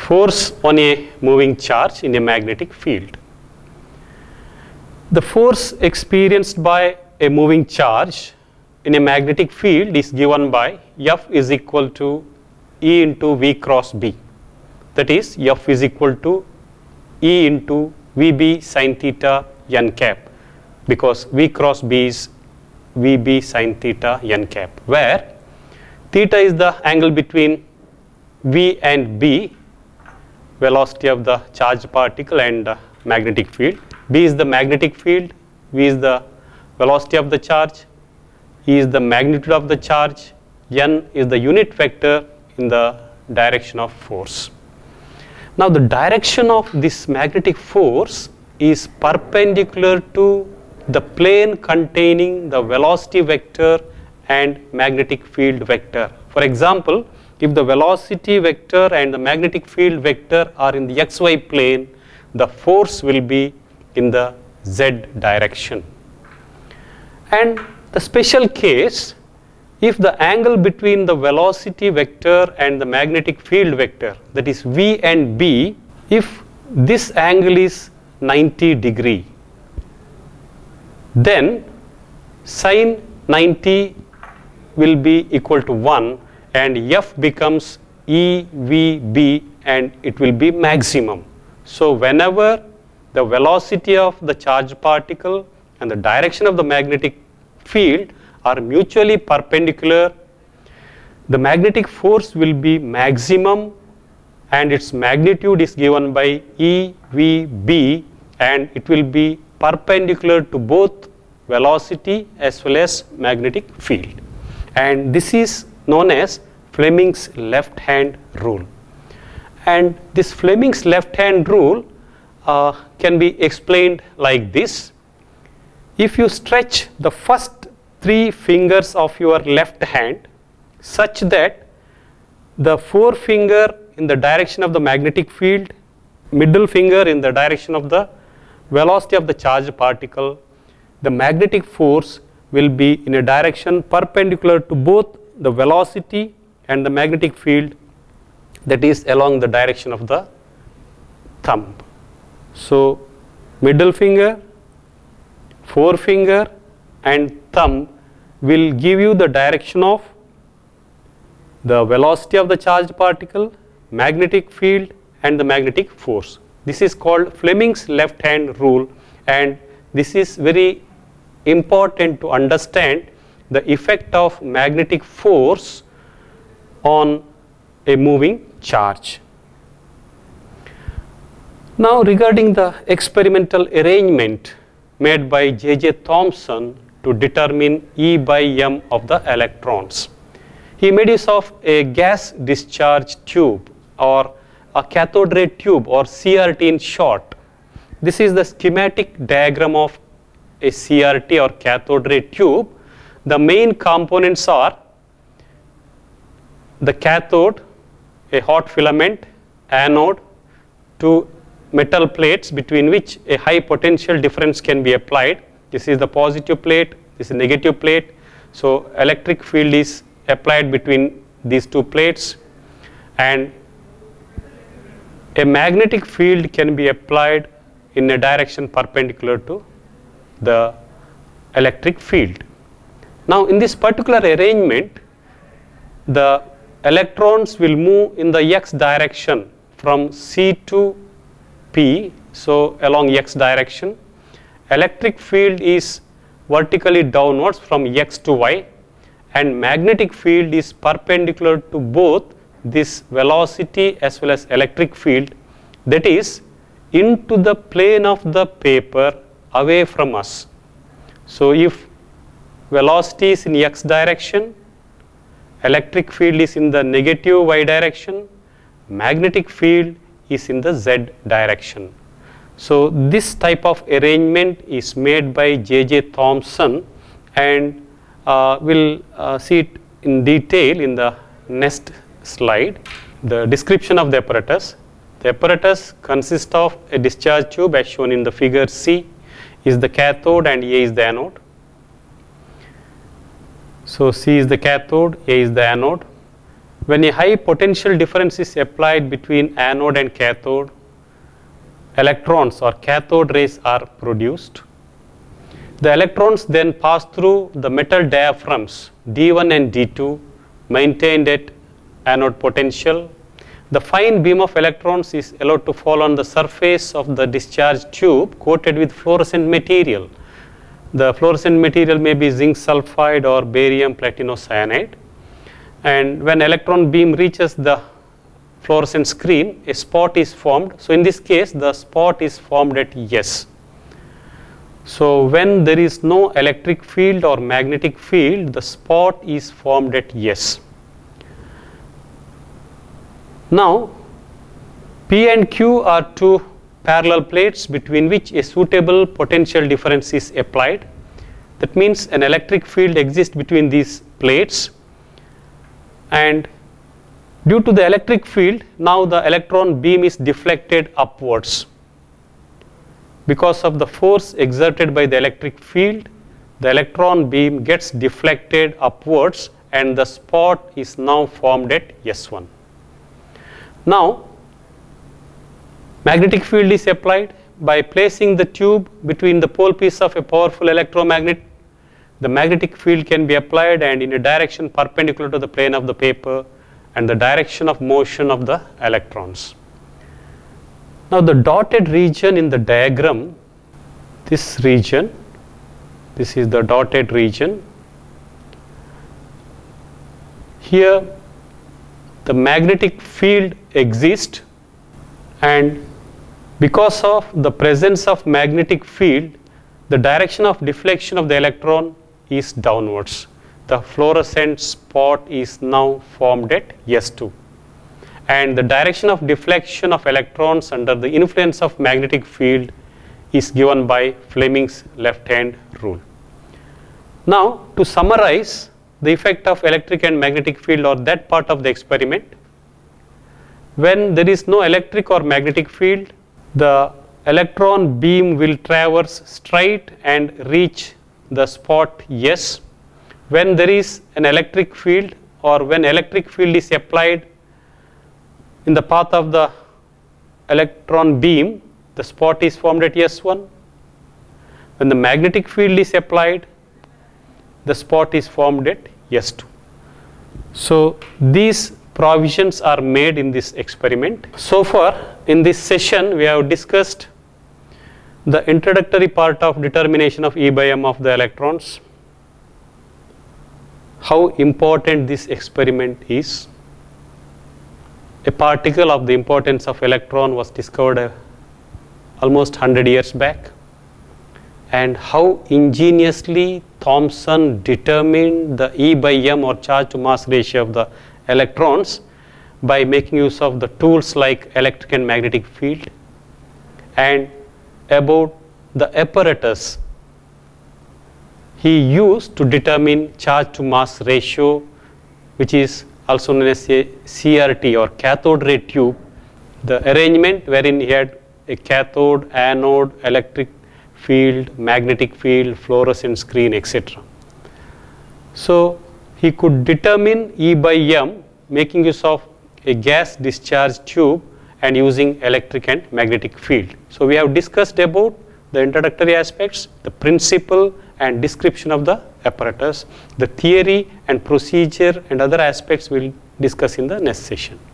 force on a moving charge in a magnetic field. The force experienced by a moving charge in a magnetic field is given by F is equal to E into V cross B. That is, F is equal to E into VB sin theta n cap, because V cross B is VB sin theta n cap, where theta is the angle between V and B, velocity of the charged particle and magnetic field. B is the magnetic field, V is the velocity of the charge, E is the magnitude of the charge, n is the unit vector in the direction of force. Now the direction of this magnetic force is perpendicular to the plane containing the velocity vector and magnetic field vector. For example, if the velocity vector and the magnetic field vector are in the xy plane, the force will be in the z direction. And the special case, if the angle between the velocity vector and the magnetic field vector, that is V and B, if this angle is 90 degree, then sin 90 will be equal to 1 and F becomes EVB and it will be maximum. So whenever the velocity of the charged particle and the direction of the magnetic field are mutually perpendicular, the magnetic force will be maximum and its magnitude is given by EVB, and it will be perpendicular to both velocity as well as magnetic field. And this is known as Fleming's left hand rule. And this Fleming's left hand rule can be explained like this. If you stretch the first 3 fingers of your left hand such that the forefinger in the direction of the magnetic field, middle finger in the direction of the velocity of the charged particle, the magnetic force will be in a direction perpendicular to both the velocity and the magnetic field, that is along the direction of the thumb. So middle finger, forefinger and thumb will give you the direction of the velocity of the charged particle, magnetic field and the magnetic force. This is called Fleming's left hand rule, and this is very important to understand the effect of magnetic force on a moving charge. Now regarding the experimental arrangement made by J.J. Thomson to determine E by m of the electrons. He made use of a gas discharge tube or a cathode ray tube, or CRT in short. This is the schematic diagram of a CRT or cathode ray tube. The main components are the cathode, a hot filament, anode, 2 metal plates between which a high potential difference can be applied. This is the positive plate, this is the negative plate. So electric field is applied between these 2 plates, and a magnetic field can be applied in a direction perpendicular to the electric field. Now in this particular arrangement, the electrons will move in the x direction from C to P, so along x direction. Electric field is vertically downwards from x to y, and magnetic field is perpendicular to both this velocity as well as electric field, that is into the plane of the paper away from us. So if velocity is in x direction, electric field is in the negative y direction, magnetic field is in the z direction. So this type of arrangement is made by J.J. Thomson, and we'll see it in detail in the next slide. The description of the apparatus. The apparatus consists of a discharge tube as shown in the figure C, is the cathode and A is the anode. So C is the cathode, A is the anode. When a high potential difference is applied between anode and cathode, electrons or cathode rays are produced. The electrons then pass through the metal diaphragms D1 and D2 maintained at anode potential. The fine beam of electrons is allowed to fall on the surface of the discharge tube coated with fluorescent material. The fluorescent material may be zinc sulfide or barium platinocyanide. And when electron beam reaches the fluorescent screen, a spot is formed. So in this case, the spot is formed at S. So when there is no electric field or magnetic field, the spot is formed at S. Now, P and Q are two parallel plates between which a suitable potential difference is applied. That means an electric field exists between these plates, and due to the electric field, now the electron beam is deflected upwards. Because of the force exerted by the electric field, the electron beam gets deflected upwards and the spot is now formed at S1. Now, magnetic field is applied by placing the tube between the pole piece of a powerful electromagnet. The magnetic field can be applied and in a direction perpendicular to the plane of the paper and the direction of motion of the electrons. Now, the dotted region in the diagram, this region, this is the dotted region. Here, the magnetic field exists, and because of the presence of magnetic field, the direction of deflection of the electron is downwards. The fluorescent spot is now formed at S2. And the direction of deflection of electrons under the influence of magnetic field is given by Fleming's left-hand rule. Now, to summarize the effect of electric and magnetic field or that part of the experiment, when there is no electric or magnetic field, the electron beam will traverse straight and reach the spot S. When there is an electric field or when electric field is applied in the path of the electron beam, the spot is formed at S1. When the magnetic field is applied, the spot is formed at S2. So these provisions are made in this experiment. So far in this session we have discussed the introductory part of determination of E by M of the electrons, how important this experiment is. A particle of the importance of electron was discovered almost 100 years back, and how ingeniously Thomson determined the E by M or charge to mass ratio of the electrons by making use of the tools like electric and magnetic field, and about the apparatus he used to determine charge to mass ratio, which is also known as a CRT or cathode ray tube, the arrangement wherein he had a cathode, anode, electric field, magnetic field, fluorescent screen, etc. So he could determine E by M making use of a gas discharge tube and using electric and magnetic field. So we have discussed about the introductory aspects, the principle and description of the apparatus, the theory and procedure and other aspects we will discuss in the next session.